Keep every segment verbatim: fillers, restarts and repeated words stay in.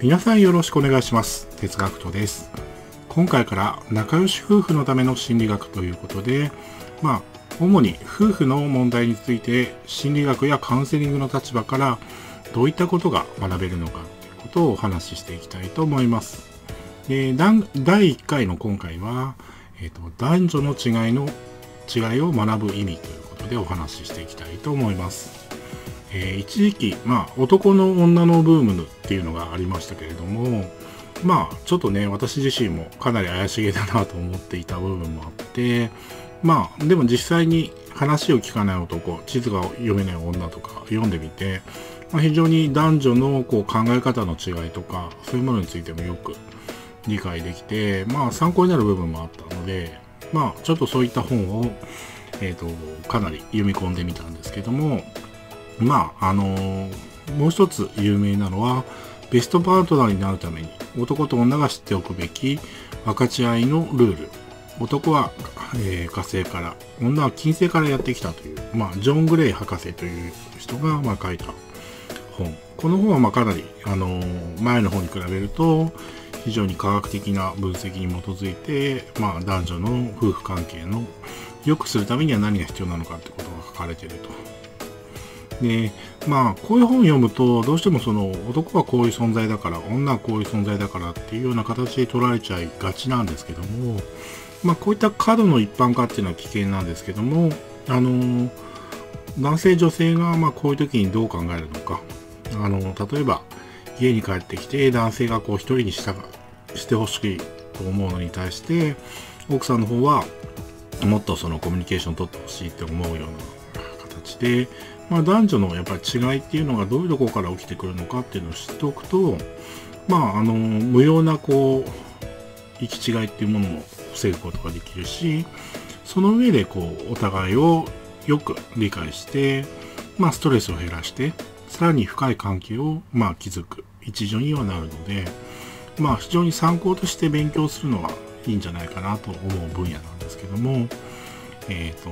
皆さんよろしくお願いします。哲学とです。今回から仲良し夫婦のための心理学ということで、まあ、主に夫婦の問題について心理学やカウンセリングの立場からどういったことが学べるのかということをお話ししていきたいと思います。でだいいっかいの今回は、えーと、男女の違いの違いを学ぶ意味ということでお話ししていきたいと思います。えー、一時期、まあ、男の女のブームっていうのがありましたけれども、まあちょっとね、私自身もかなり怪しげだなと思っていた部分もあって、まあでも実際に話を聞かない男、地図が読めない女とか読んでみて、まあ、非常に男女のこう考え方の違いとかそういうものについてもよく理解できて、まあ参考になる部分もあったので、まあちょっとそういった本を、えーと、かなり読み込んでみたんですけども、まああのー、もう一つ有名なのは、ベストパートナーになるために男と女が知っておくべき分かち合いのルール。男は、えー、火星から、女は金星からやってきたという、まあ、ジョン・グレイ博士という人が、まあ、書いた本。この本は、まあ、かなり、あのー、前の本に比べると、非常に科学的な分析に基づいて、まあ、男女の夫婦関係の良くするためには何が必要なのかということが書かれていると。で、まあ、こういう本を読むと、どうしてもその男はこういう存在だから、女はこういう存在だからっていうような形で捉えちゃいがちなんですけども、まあ、こういった過度の一般化っていうのは危険なんですけども、あの、男性女性がまあこういう時にどう考えるのか。あの、例えば、家に帰ってきて男性がこう一人にしたしてほしいと思うのに対して、奥さんの方はもっとそのコミュニケーションを取ってほしいって思うような形で、まあ、男女のやっぱり違いっていうのがどういうところから起きてくるのかっていうのを知っておくと、まあ、あの無用なこう行き違いっていうものも防ぐことができるし、その上でこうお互いをよく理解して、まあ、ストレスを減らしてさらに深い関係をまあ築く一助にはなるので、まあ、非常に参考として勉強するのはいいんじゃないかなと思う分野なんですけども、えっと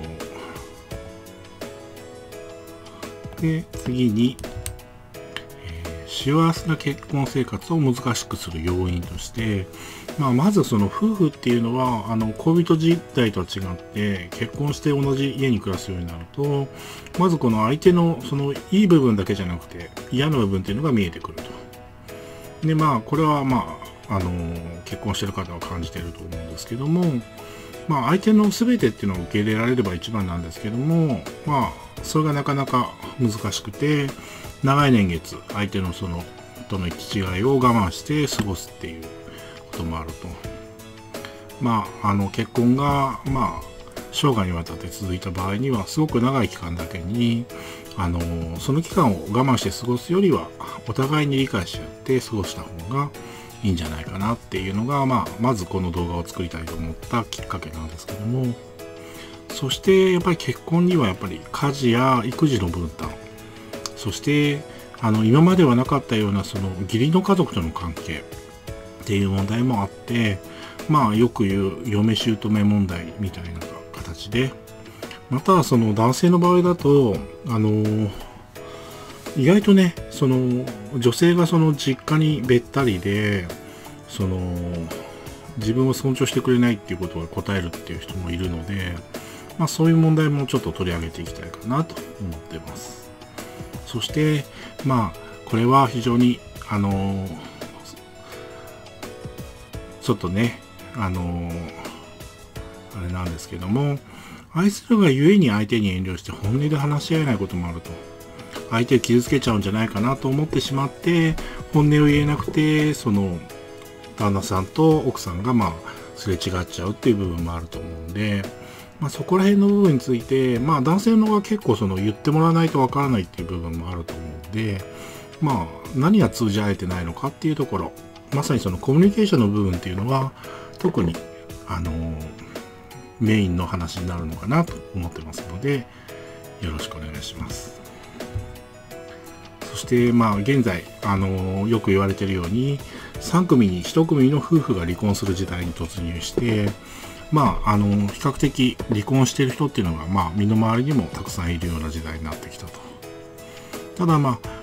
で次に、えー、幸せな結婚生活を難しくする要因として、まあ、まずその夫婦っていうのはあの恋人時代とは違って結婚して同じ家に暮らすようになると、まずこの相手のそのいい部分だけじゃなくて嫌な部分っていうのが見えてくると。でまあこれはまあ、あのー、結婚してる方は感じていると思うんですけども、まあ、相手の全てっていうのを受け入れられれば一番なんですけども、まあそれがなかなか難しくて、長い年月相手のそのとの行き違いを我慢して過ごすっていうこともあると。まああの結婚がまあ生涯にわたって続いた場合にはすごく長い期間だけに、あのその期間を我慢して過ごすよりはお互いに理解し合って過ごした方がいいんじゃないかなっていうのが、まあ、まずこの動画を作りたいと思ったきっかけなんですけども、そしてやっぱり結婚にはやっぱり家事や育児の分担、そしてあの今まではなかったようなその義理の家族との関係っていう問題もあって、まあよく言う嫁姑問題みたいな形で、またその男性の場合だとあの意外とね、その女性がその実家にべったりでその自分を尊重してくれないっていうことが答えるっていう人もいるので、まあ、そういう問題もちょっと取り上げていきたいかなと思っています。そしてまあこれは非常にあのちょっとねあのあれなんですけども、愛するがゆえに相手に遠慮して本音で話し合えないこともあると。相手を傷つけちゃうんじゃないかなと思ってしまって本音を言えなくて、その旦那さんと奥さんがまあすれ違っちゃうっていう部分もあると思うんで、まあ、そこら辺の部分について、まあ、男性の方が結構その言ってもらわないとわからないっていう部分もあると思うんで、まあ、何が通じ合えてないのかっていうところ、まさにそのコミュニケーションの部分っていうのは特にあのメインの話になるのかなと思ってますので、よろしくお願いします。そしてまあ現在あのよく言われているようにさん組にいち組の夫婦が離婚する時代に突入して、まああの比較的離婚している人っていうのがまあ身の回りにもたくさんいるような時代になってきたと。ただまあ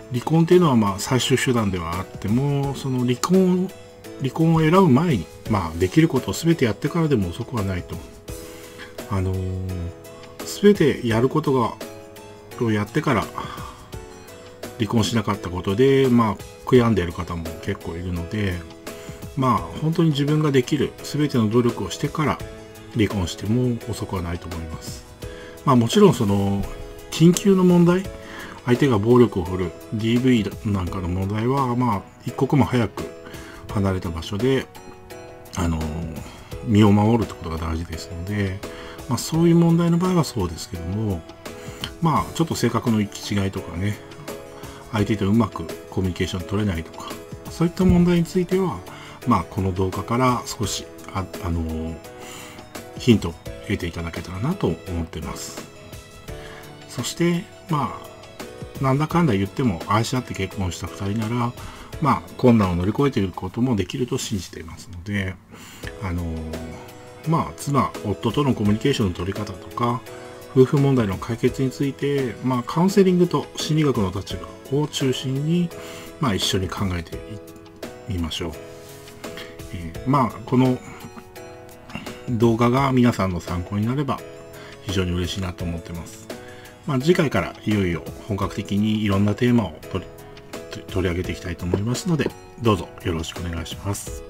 離婚っていうのはまあ最終手段ではあっても、その離婚離婚を選ぶ前に、まあ、できることを全てやってからでも遅くはないと。あのー、全てやることがをやってから離婚しなかったことで、まあ、悔やんでいる方も結構いるので、まあ本当に自分ができる全ての努力をしてから離婚しても遅くはないと思います。まあもちろんその緊急の問題、相手が暴力を振るう ディーブイ なんかの問題は、まあ一刻も早く離れた場所であの身を守るってことが大事ですので、まあそういう問題の場合はそうですけども、まあちょっと性格の行き違いとかね、相手とうまくコミュニケーション取れないとか、そういった問題については、まあこの動画から少しあ、あのヒントを得ていただけたらなと思っています。そしてまあなんだかんだ言っても愛し合って結婚したふたりなら、まあ困難を乗り越えていくこともできると信じていますので、あのまあ妻夫とのコミュニケーションの取り方とか夫婦問題の解決について、まあ、カウンセリングと心理学の立場を中心に、まあ、一緒に考えてみましょう。えー、まあこの動画が皆さんの参考になれば非常に嬉しいなと思ってます。まあ、次回からいよいよ本格的にいろんなテーマを取り、取り上げていきたいと思いますので、どうぞよろしくお願いします。